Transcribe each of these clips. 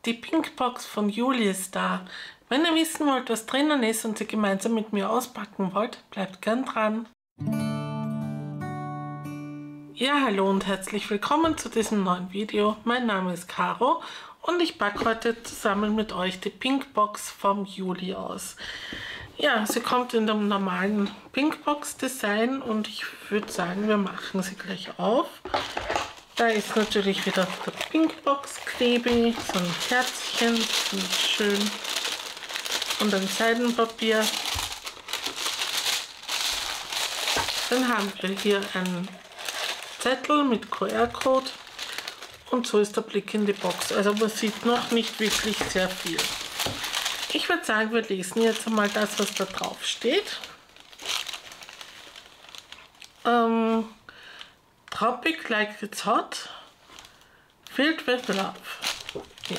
Die Pinkbox von Juli ist da. Wenn ihr wissen wollt, was drinnen ist und sie gemeinsam mit mir auspacken wollt, bleibt gern dran. Ja, hallo und herzlich willkommen zu diesem neuen Video. Mein Name ist Caro und ich packe heute zusammen mit euch die Pinkbox vom Juli aus. Ja, sie kommt in dem normalen Pinkbox-Design und ich würde sagen, wir machen sie gleich auf. Da ist natürlich wieder der Pinkbox-Klebe, so ein Herzchen, so schön, und ein Seidenpapier. Dann haben wir hier einen Zettel mit QR-Code und so ist der Blick in die Box. Also man sieht noch nicht wirklich sehr viel. Ich würde sagen, wir lesen jetzt einmal das, was da drauf steht. Tropic like it's hot, filled with love. Ja.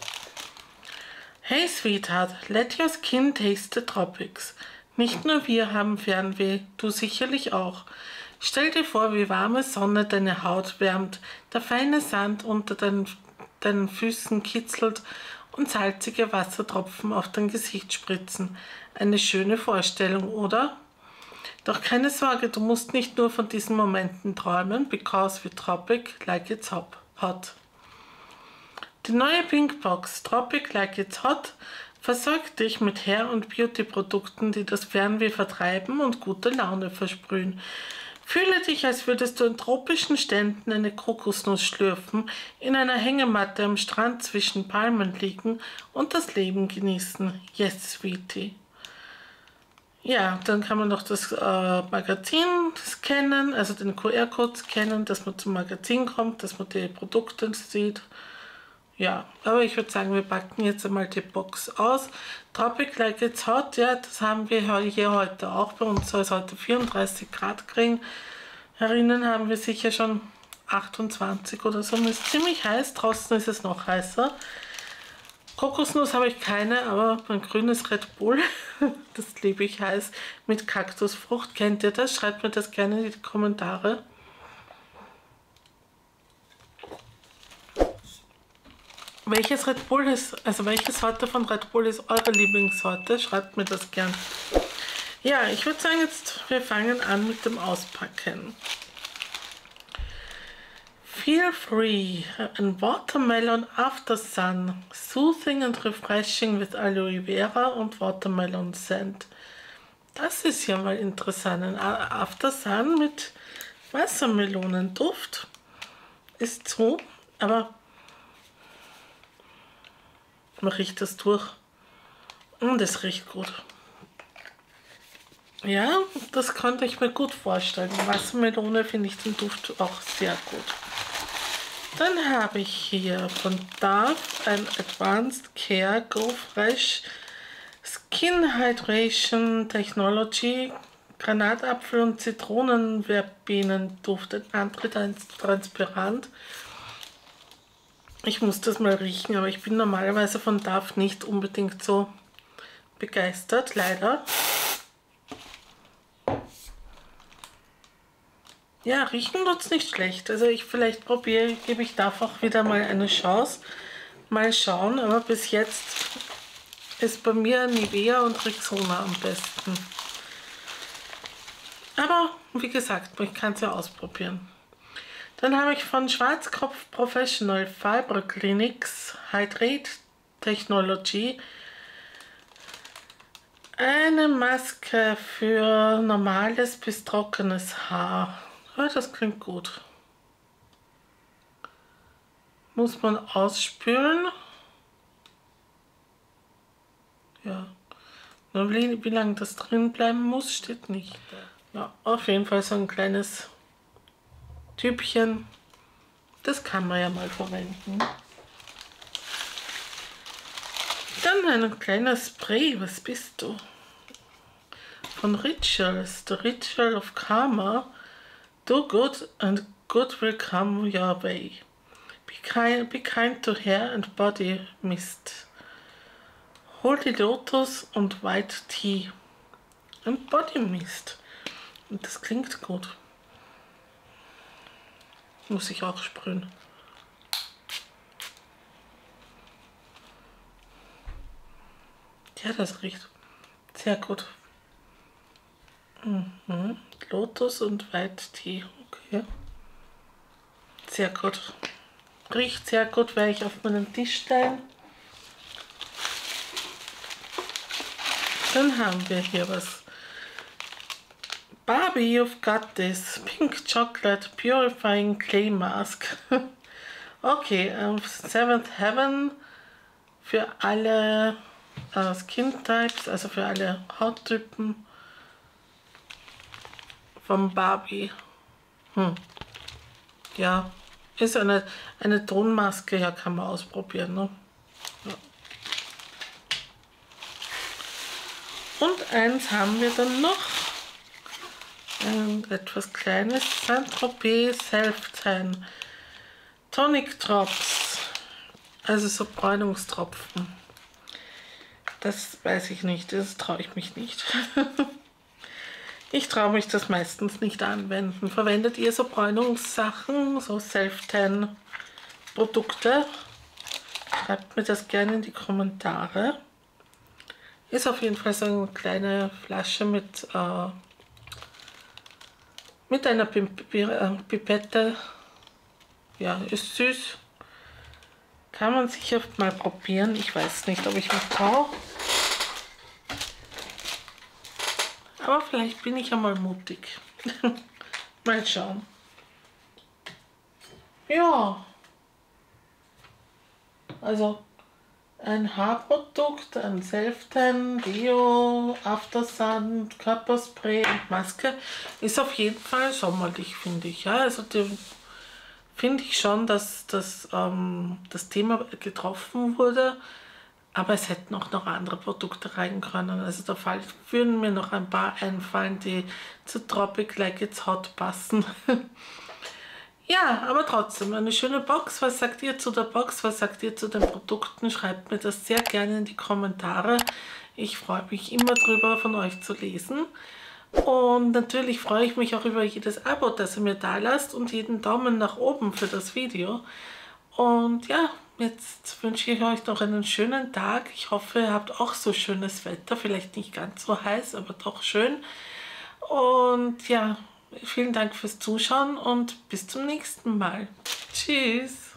Hey Sweetheart, let your skin taste the tropics. Nicht nur wir haben Fernweh, du sicherlich auch. Stell dir vor, wie warme Sonne deine Haut wärmt, der feine Sand unter deinen Füßen kitzelt und salzige Wassertropfen auf dein Gesicht spritzen. Eine schöne Vorstellung, oder? Doch keine Sorge, du musst nicht nur von diesen Momenten träumen, because we tropic like it's hot. Die neue Pinkbox Tropic Like It's Hot versorgt dich mit Hair- und Beauty-Produkten, die das Fernweh vertreiben und gute Laune versprühen. Fühle dich, als würdest du in tropischen Ständen eine Kokosnuss schlürfen, in einer Hängematte am Strand zwischen Palmen liegen und das Leben genießen. Yes, Sweetie. Ja, dann kann man noch das Magazin scannen, also den QR-Code scannen, dass man zum Magazin kommt, dass man die Produkte sieht. Ja, aber ich würde sagen, wir packen jetzt einmal die Box aus. Tropic Like It's Hot, ja, das haben wir hier heute auch. Bei uns soll es heute 34 Grad kriegen. Herinnen haben wir sicher schon 28 oder so. Es ist ziemlich heiß, draußen ist es noch heißer. Kokosnuss habe ich keine, aber mein grünes Red Bull, das liebe ich heiß, mit Kaktusfrucht. Kennt ihr das? Schreibt mir das gerne in die Kommentare. Welches Red Bull ist, also welche Sorte von Red Bull ist eure Lieblingssorte? Schreibt mir das gern. Ja, ich würde sagen, jetzt wir fangen an mit dem Auspacken. Feel free, and watermelon after sun, soothing and refreshing with Aloe Vera und Watermelon Scent. Das ist ja mal interessant, ein After Sun mit Wassermelonenduft. Ist so, aber man riecht das durch und es riecht gut. Ja, das konnte ich mir gut vorstellen. Wassermelone finde ich den Duft auch sehr gut. Dann habe ich hier von Dove ein Advanced Care Go Fresh Skin Hydration Technology Granatapfel und Zitronenverbenen-Duft, transparent. Ich muss das mal riechen, aber ich bin normalerweise von Dove nicht unbedingt so begeistert, leider. Ja, riechen tut's nicht schlecht. Also vielleicht gebe ich Dove auch wieder mal eine Chance. Mal schauen, aber bis jetzt ist bei mir Nivea und Rexona am besten. Aber wie gesagt, ich kann es ja ausprobieren. Dann habe ich von Schwarzkopf Professional Fiber Clinics Hydrate Technology eine Maske für normales bis trockenes Haar. Ja, das klingt gut. Muss man ausspülen. Ja. Nur wie lange das drin bleiben muss, steht nicht. Ja, auf jeden Fall so ein kleines Typchen. Das kann man ja mal verwenden. Dann ein kleiner Spray. Was bist du? Von Rituals. The Ritual of Karma. Do good and good will come your way. Be kind to hair and body mist. Holy Lotus und White Tea. Und Body Mist. Und das klingt gut. Muss ich auch sprühen. Ja, das riecht sehr gut. Lotus und Weittee. Okay. Sehr gut. Riecht sehr gut, werde ich auf meinen Tisch stellen. Dann haben wir hier was. Barbie, you've got this. Pink Chocolate Purifying Clay Mask. Okay, Seventh Heaven für alle Skin Types, also für alle Hauttypen von Barbie. Ja, ist eine Tonmaske, ja, kann man ausprobieren. Ne? Ja. Und eins haben wir dann noch. Etwas kleines. Saint-Tropez Self-Tan Tonic Drops. Also so Bräunungstropfen. Das weiß ich nicht, das traue ich mich nicht. Ich traue mich das meistens nicht anwenden. Verwendet ihr so Bräunungssachen, so Self-Tan-Produkte? Schreibt mir das gerne in die Kommentare. Ist auf jeden Fall so eine kleine Flasche mit einer Pipette. Ja, ist süß. Kann man sicher mal probieren. Ich weiß nicht, ob ich mich traue. Aber vielleicht bin ich ja mal mutig. Mal schauen. Ja. Also ein Haarprodukt, ein Self-Tan, Deo, Aftersun, Körperspray und Maske ist auf jeden Fall sommerlich, finde ich. Ja, also finde ich schon, dass das Thema getroffen wurde. Aber es hätten auch noch andere Produkte rein können. Also da würden mir noch ein paar einfallen, die zu Tropic Like It's Hot passen. Ja, aber trotzdem eine schöne Box. Was sagt ihr zu der Box? Was sagt ihr zu den Produkten? Schreibt mir das sehr gerne in die Kommentare. Ich freue mich immer drüber, von euch zu lesen. Und natürlich freue ich mich auch über jedes Abo, das ihr mir da lasst und jeden Daumen nach oben für das Video. Und ja, jetzt wünsche ich euch noch einen schönen Tag. Ich hoffe, ihr habt auch so schönes Wetter. Vielleicht nicht ganz so heiß, aber doch schön. Und ja, vielen Dank fürs Zuschauen und bis zum nächsten Mal. Tschüss.